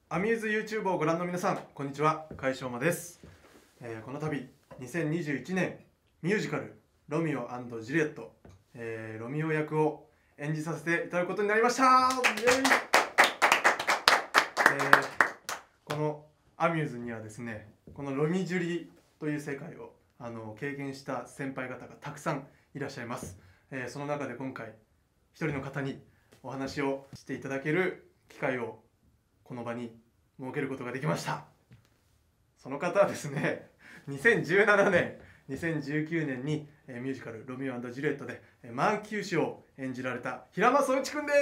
アミューズ YouTube をご覧の皆さん、こんにちは、海翔馬です。この度2021年ミュージカルロミオ&ジュリエット、ロミオ役を演じさせていただくことになりました。イエイ。このアミューズにはですね、このロミジュリという世界を経験した先輩方がたくさんいらっしゃいます。その中で今回一人の方にお話をしていただける機会をこの場に設けることができました。その方はですね、2017年2019年にミュージカルロミオ&ジュリエットでマーキュー氏を演じられた平間宗一くんです。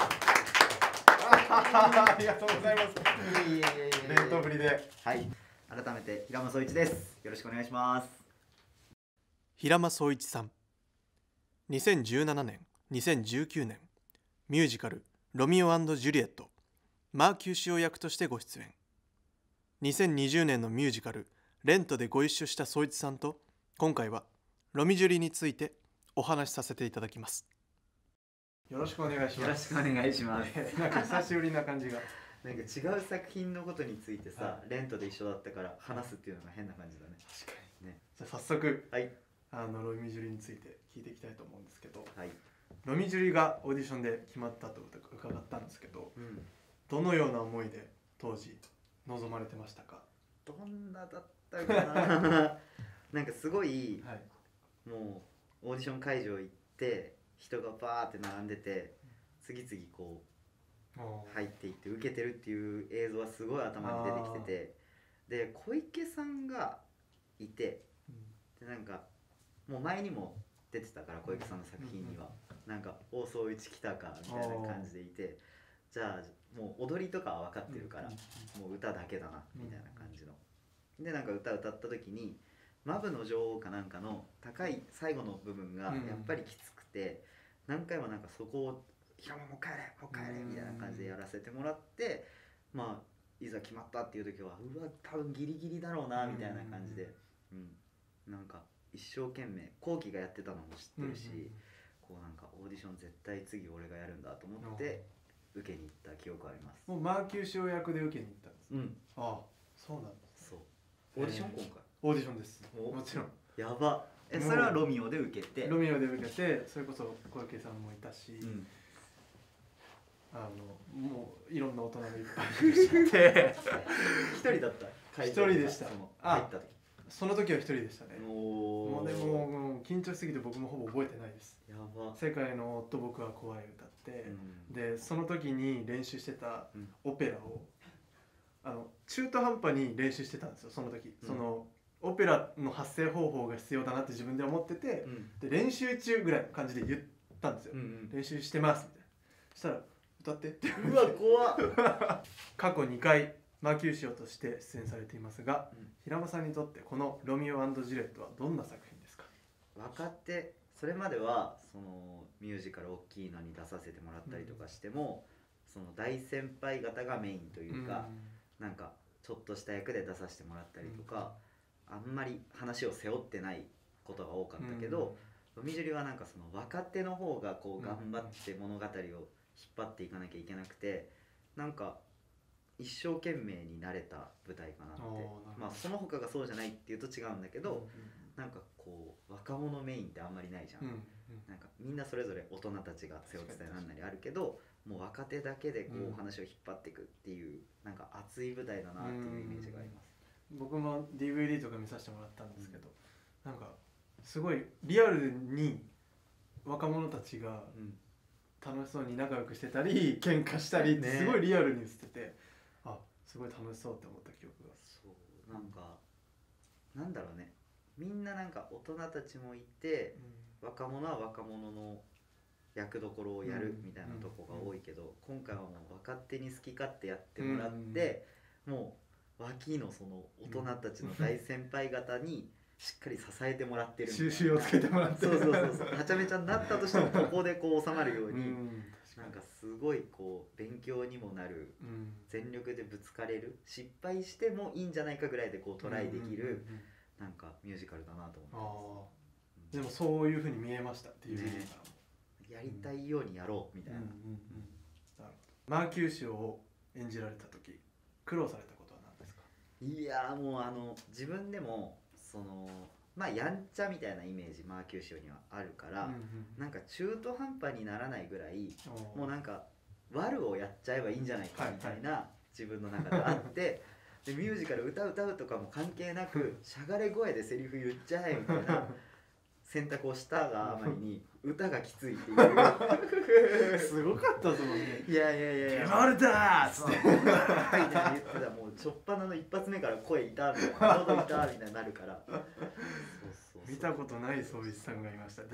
ありがとうございます。弁当ぶりで。 はい、改めて平間宗一です。よろしくお願いします。 平間宗一さん、2017年2019年ミュージカルロミオ&ジュリエットマーキューシオ役としてご出演。2020年のミュージカルレントでご一緒した宗一さんと、今回はロミジュリについてお話しさせていただきます。よろしくお願いします。 よろしくお願いします。 なんか久しぶりな感じが。 なんか違う作品のことについてさ、レントで一緒だったから話すっていうのが変な感じだね。 確かにね。 じゃあ早速、 はい、 ロミジュリについて聞いていきたいと思うんですけど、 はい、 ロミジュリがオーディションで決まったと伺ったんですけど、どのような思いで当時臨まれてましたか？ どんなだったかな。なんかすごい、 はい、 もうオーディション会場行って人がバーって並んでて、次々こう入っていって受けてるっていう映像はすごい頭に出てきてて、で小池さんがいて、でなんかもう前にも出てたから小池さんの作品には、なんか大宗一来たかみたいな感じでいて、じゃあもう踊りとかは分かってるから、もう歌だけだなみたいな感じの。でなんか歌った時にマブの女王かなんかの高い最後の部分がやっぱりきつくて、何回もなんかそこを「いやもう帰れもう帰れ」みたいな感じでやらせてもらって、まあいざ決まったっていう時はうわ多分ギリギリだろうなみたいな感じで、なんか一生懸命後期がやってたのも知ってるし、こうなんかオーディション絶対次俺がやるんだと思って受けに行った記憶あります。 もうマーキューシオ役で受けに行ったんです。ああ、そうなんです。 そう。オーディション今回。 オーディションです。もちろん。 やば。それはロミオで受けて。 ロミオで受けて、それこそ小池さんもいたし、もういろんな大人がいっぱいいらっしゃって。 一人だった。 一人でした。 入った時。 その時は一人でしたね。 もうでも緊張しすぎて僕もほぼ覚えてないです。 やば。 世界の夫僕は怖い歌って、でその時に練習してたオペラを中途半端に練習してたんですよ。その時、そのオペラの発声方法が必要だなって自分で思ってて、で練習中ぐらいの感じで言ったんですよ。練習してますみたいな。そしたら歌ってって。 うわ怖っ。 過去2回マーキューシオとして出演されていますが、平間さんにとってこのロミオ&ジュリエットはどんな作品ですか？ 若手、それまではそのミュージカル大きいのに出させてもらったりとかしても、その大先輩方がメインというか、なんかちょっとした役で出させてもらったりとか、あんまり話を背負ってないことが多かったけど、ロミジュリはなんかその若手の方がこう頑張って物語を引っ張っていかなきゃいけなくて、なんか一生懸命になれた舞台かなって。まあその他がそうじゃないっていうと違うんだけど、なんかこう若者メインってあんまりないじゃん。なんかみんなそれぞれ大人たちが背負ってたりなんなりあるけど、もう若手だけでこう話を引っ張っていくっていう、なんか熱い舞台だなっていうイメージがあります。 僕も DVD とか見させてもらったんですけど、なんかすごいリアルに若者たちが楽しそうに仲良くしてたり喧嘩したり、すごいリアルに映ってて、あ、すごい楽しそうって思った記憶が。 そう、なんかなんだろうね、みんななんか大人たちもいて、若者は若者の役どころをやるみたいなとこが多いけど、今回はもう若手に好き勝手やってもらって、もう脇のその大人たちの大先輩方にしっかり支えてもらってるみたいな、 収拾をつけてもらって、 そうはちゃめちゃになったとしてもここでこう収まるように、なんかすごいこう勉強にもなる、全力でぶつかれる、失敗してもいいんじゃないかぐらいでこうトライできる、なんかミュージカルだなと思ってます。 でもそういう風に見えましたっていう、 やりたいようにやろうみたいな。 マーキューシオを演じられた時苦労されたことは何ですか？ いやもう自分でもそのまあやんちゃみたいなイメージマーキュー賞にはあるから、なんか中途半端にならないぐらいもうなんか悪をやっちゃえばいいんじゃないかみたいな自分の中であってでミュージカル歌うとかも関係なくしゃがれ声でセリフ言っちゃえみたいな選択をしたがあまりに歌がきついっていうすごかったですもんね。 いやいやいやいや 「決まるだ!」っつってみたいな言ってたもう初っ端の一発目から声いたみたいな喉いたみたいになるからそう見たことない宗一さんがいました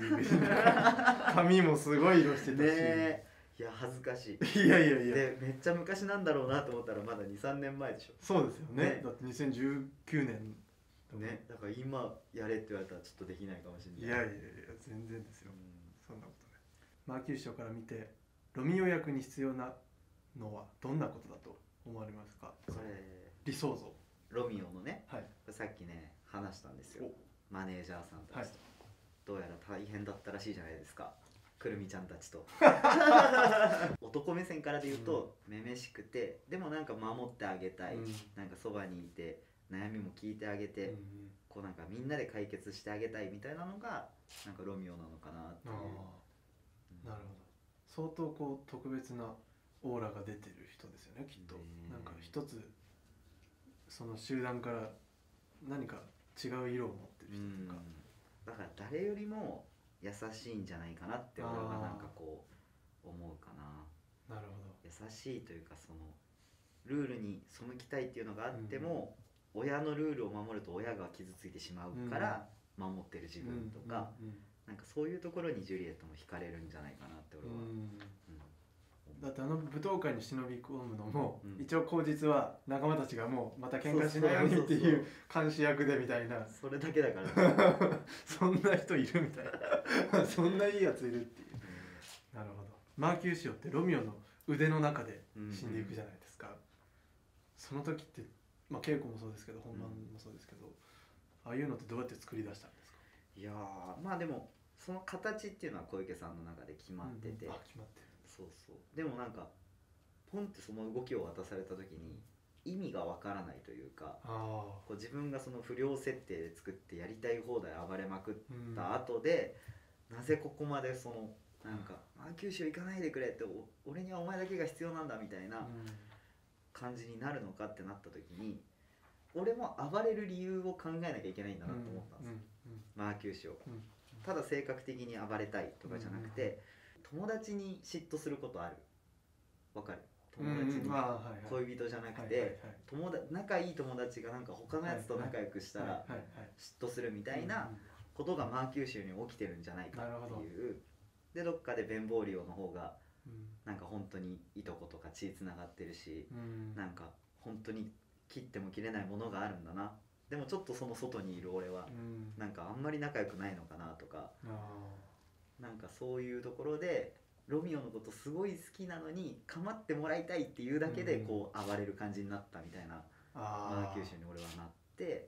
DVD 髪もすごい色してたし、 ねいや恥ずかしい。 いやいやいやでめっちゃ昔なんだろうなと思ったらまだ 2,3 年前でしょ。 そうですよね。 ねだって2019年ね、だから今やれって言われたらちょっとできないかもしれない。 いやいやいや全然ですよ、そんなことね。マーキュリー賞から見てロミオ役に必要なのはどんなことだと思われますか？ これ理想像。 ロミオのね、 はい、 さっきね話したんですよ、マネージャーさんたちと、どうやら大変だったらしいじゃないですか、くるみちゃんたちと男目線からで言うと、めめしくてでもなんか守ってあげたい、なんかそばにいて悩みも聞いてあげて、こうなんかみんなで解決してあげたいみたいなのがなんかロミオなのかなっていう。 なるほど。相当こう特別なオーラが出てる人ですよね、きっと。なんか一つその集団から何か違う色を持ってる人とか、 だから誰よりも優しいんじゃないかなって俺はなんかこう思うかな。 なるほど。 優しいというかそのルールに背きたいっていうのがあっても、親のルールを守ると親が傷ついてしまうから守ってる自分とか、なんかそういうところにジュリエットも惹かれるんじゃないかなって俺は。 だって舞踏会に忍び込むのも、一応口実は仲間たちがもうまた喧嘩しないようにっていう監視役でみたいな、 それだけだからそんな人いるみたいなそんないいやついるっていう、なるほど。マーキュー賞ってロミオの腕の中で死んでいくじゃないですか、その時って、まあ、稽古もそうですけど本番もそうですけど、ああいうのってどうやって作り出したんですか？ いやまあでもその形っていうのは小池さんの中で決まってて、 決まってる。 そうそう。でもなんかポンってその動きを渡された時に意味がわからないというか、こう自分がその不良設定で作ってやりたい放題暴れまくった後で、なぜここまでそのなんか「マーキュー賞行かないでくれ」って「俺にはお前だけが必要なんだ」みたいな感じになるのかってなった時に、俺も暴れる理由を考えなきゃいけないんだなと思ったんですよ、マーキュー賞。ただ性格的に暴れたいとかじゃなくて、友達に嫉妬することある。わかる？友達に恋人じゃなくて仲いい友達がなんか他のやつと仲良くしたら嫉妬するみたいなことがマーキュー州に起きてるんじゃないかっていう。でどっかでベンボーリオの方がなんか本当にいとことか血つながってるし、なんか本当に切っても切れないものがあるんだな。でもちょっとその外にいる俺はなんかあんまり仲良くないのかなとか、なんかそういうところでロミオのことすごい好きなのに構ってもらいたいっていうだけでこう暴れる感じになったみたいなマーキュー州に俺はなって、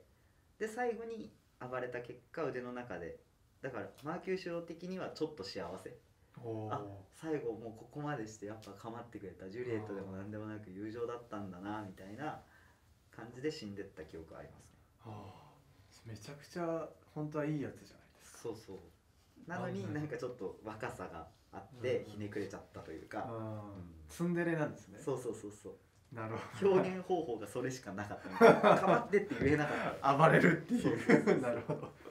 で最後に暴れた結果腕の中でだからマーキュー賞的にはちょっと幸せ。最後もうここまでしてやっぱ構ってくれた、ジュリエットでも何でもなく友情だったんだなみたいな感じで死んでった記憶ありますね。 めちゃくちゃ本当はいいやつじゃないですか。 そうそう。なのになんかちょっと若さがあってひねくれちゃったというか、 ツンデレなんですね。 そうそうそうそう。 なるほど。 表現方法がそれしかなかった。かまってって言えなかった。 暴れるっていう。なるほど。